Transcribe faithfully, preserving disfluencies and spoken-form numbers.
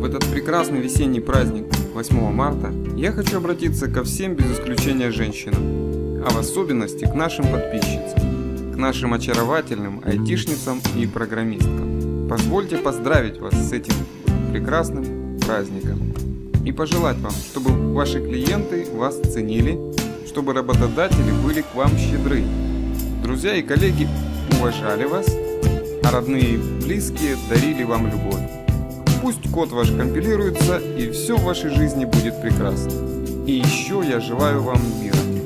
этот прекрасный весенний праздник восьмого марта я хочу обратиться ко всем без исключения женщинам, а в особенности к нашим подписчицам, к нашим очаровательным айтишницам и программисткам. Позвольте поздравить вас с этим прекрасным праздником и пожелать вам, чтобы ваши клиенты вас ценили, чтобы работодатели были к вам щедры, друзья и коллеги уважали вас, а родные и близкие дарили вам любовь. Пусть код ваш компилируется, и все в вашей жизни будет прекрасно. И еще я желаю вам мира.